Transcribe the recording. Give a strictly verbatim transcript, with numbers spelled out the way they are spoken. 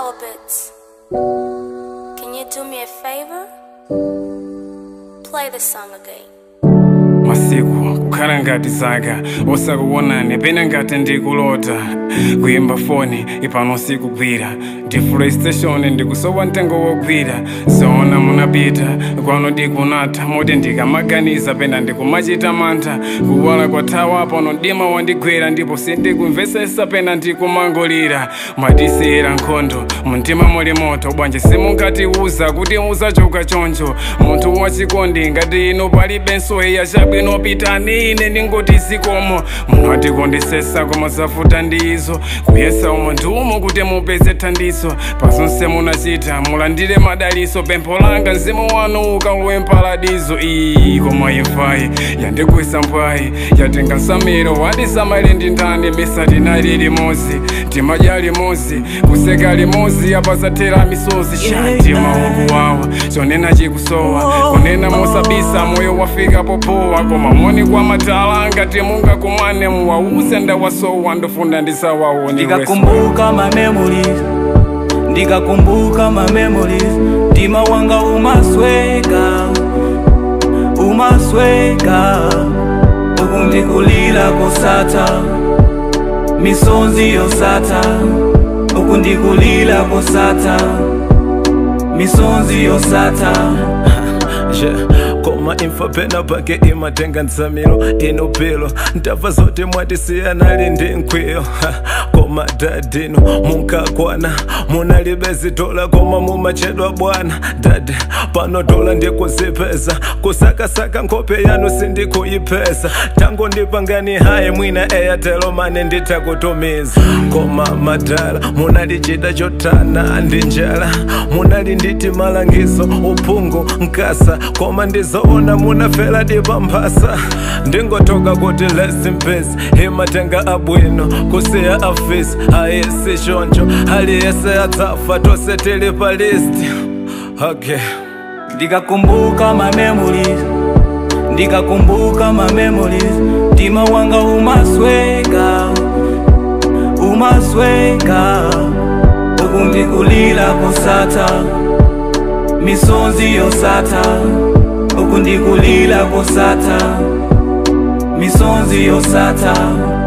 orbits. Can you do me a favor? Play the song again. Masiku kukhala ngati zaka osakuonani pena ngati ndikulota kuyimba foni ipano sikugwira deforestation ndikusowa mtengo wogwira zoona munapita kwano ndikunatha moti ndikamaganiza pena ndikumachita mantha kuwala kwa thawa pano mdima wandigwera ndipo sindikumvesesa pena ndikumangolira mwatisiyira nkhondo mumtima muli moto bwanji simunkatiuza kuti muzachoka choncho munthu wachikondi ngati ino palibenso iya chabwino pitani ine ndingoti zikomo munthu atikondesesa koma zafuta ndizo kuyesa umunthu umo kuti mupeze thandizo pazonse munachita mulandire madaliso pempho langa mzimu wanu ukalowe mpaladizo iyi koma imfayi yandigwisa mpwayi yatenga nsamiro wadisamale ndi ndani misati nali limozi timadya limozi kuseka limozi apazathera misozi chantima wakuwawa chonena chikusowa kunena mosabisa moyo wafika popowa koma moni kwa matala ngati munga kumane muwause ndawasowa ndofunda ndisawawo ndikakumbuka ma memories ndikakumbuka ma memories mtima wanga umasweka umasweka uku ndikulira kosata misonzi yosata uku ndikulira kosata misonzi yosata koma imfa pena pake imatenga nsamiro inopilo ntava zote mwatisiya nali ndi nkwiyo koma dadino munkakwana munalibezi dola koma mumachedwa bwana dadi pano dola ndikuzipeza kusakasaka nkhope yanu sindikuyipeza tango ndipangani hayi mwina eyatelo mane nditakutumiza koma madala munalichita chotana ndi njala munali nditi malangizo uphungu nkasa koma ndizoona munafela dipamphasa ndingotoka kuti rest in peace imatenga abwino kusiya afisi ayisi choncho aliyese adzafa tose tili pa list okay. ndikakumbuka ma memories ndikakumbuka ma memories mtima wanga umasweka umasweka uku ndikulira kosata misonzi yosata uku ndikulira kosata misonzi yosata